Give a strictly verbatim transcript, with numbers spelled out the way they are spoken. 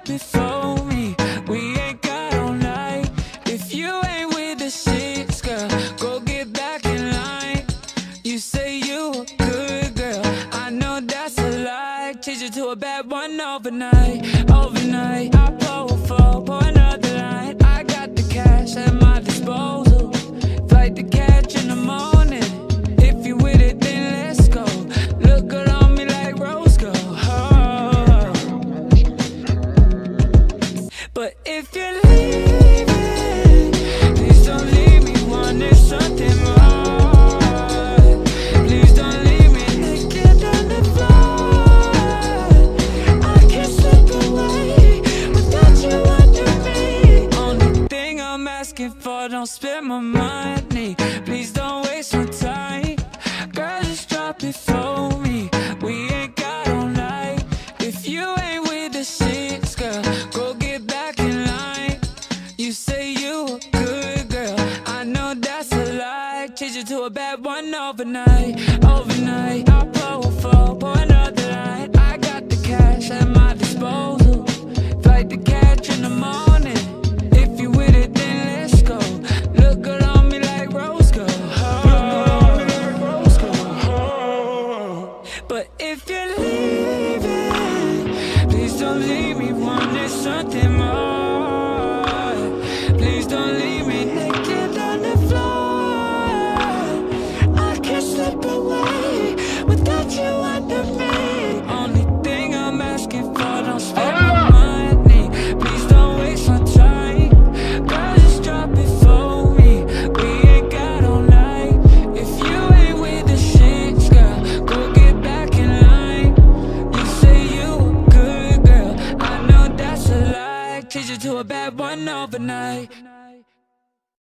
drop it for me. We ain't got all night. If you ain't with the shits, girl, go get back in line. You say you a good girl, I know that's a lie. Change it to a bad one overnight. Overnight, I pour a four, pour another line. I got the cash at my disposal, flight to catch in the morning. If you with it, then let's go. Look good on me like Rosegold. Oh. But if you're leaving, please don't leave me wanting something more. Please don't leave me naked on the floor. I can't slip away without you under me. Only thing I'm asking for, don't spend my money. Please don't waste my time. Girl, just drop it for me. We ain't got all night. If you ain't with the shits, girl, go get back in line. You say you a good girl, I know that's a lie. Change it to a bad one overnight. Overnight, I pour a four, pour another line. I got the cash at my disposal, flight to catch in the morning. If you with it, then let's go. Look good on me like Rosegold. But if you're leaving, please don't leave me wanting something more. Please don't leave me naked on the floor. I can't slip away without you under me. Only thing I'm asking for, don't spend my money. Please don't waste my time. Girl, just drop it for me. We ain't got all night. If you ain't with the shits, girl, go get back in line. You say you a good girl, I know that's a lie. Change it to a bad one overnight.